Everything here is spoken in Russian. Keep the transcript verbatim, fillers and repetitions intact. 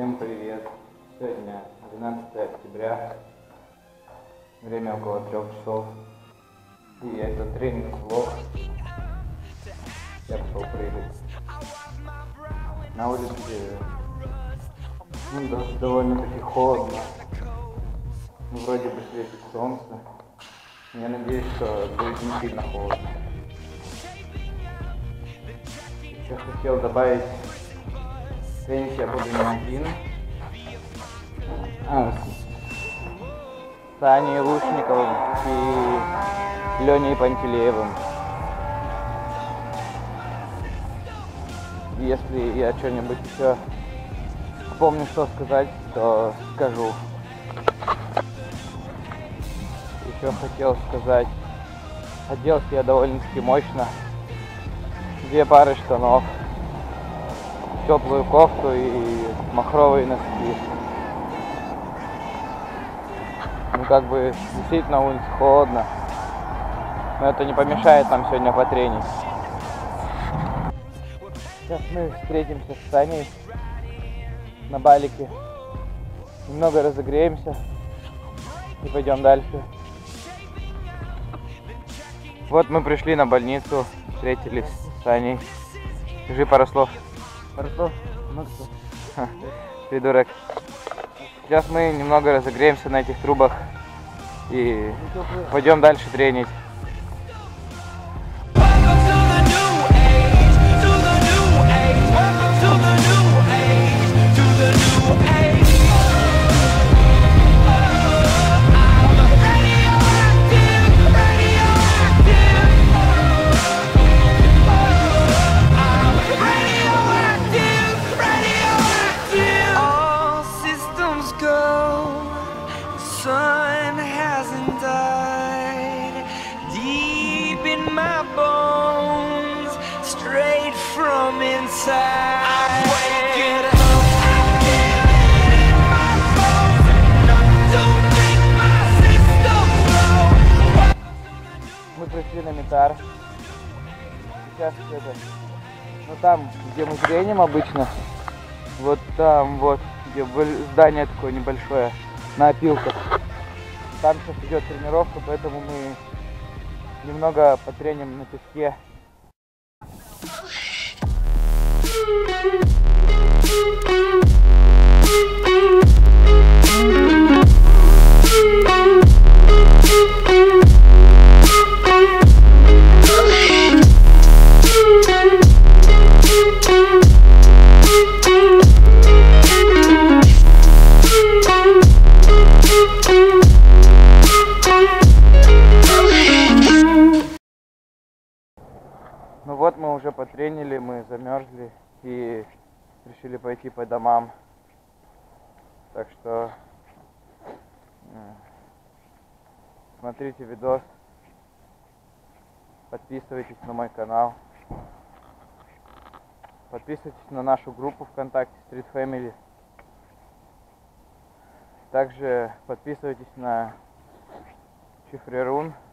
Всем привет! Сегодня двенадцатое октября, время около трех часов, и это тренинг-влог. Я пошел прыгать. На улице ну, да, довольно-таки холодно, ну, вроде бы светит солнце. Я надеюсь, что будет не сильно холодно. Еще хотел добавить, тренить я буду не один, а с Саней Лушниковым и Леней Пантелеевым. Если я что-нибудь еще помню, что сказать, то скажу. Еще хотел сказать, оделся я довольно-таки мощно. Две пары штанов, теплую кофту и махровые носки. Ну как бы действительно на улице холодно, но это не помешает нам сегодня потренить. Сейчас мы встретимся с Саней на балике, немного разогреемся и пойдем дальше. Вот мы пришли на больницу, встретились с Саней. Скажи пару слов. Пару слов? Ну что? Придурок. Сейчас мы немного разогреемся на этих трубах и пойдем дальше тренить. Sun hasn't died deep in my bones, straight from inside. I'm waking up, I feel it in my bones, enough to make my system blow. Мы пришли на Метар. Сейчас это, ну там, где мы треним обычно, вот там вот, где здание такое небольшое, на опилках. Там сейчас идет тренировка, поэтому мы немного потреним на песке. Ну вот мы уже потренили, мы замерзли и решили пойти по домам. Так что смотрите видос, подписывайтесь на мой канал, подписывайтесь на нашу группу ВКонтакте Street Family. Также подписывайтесь на Чифрерун.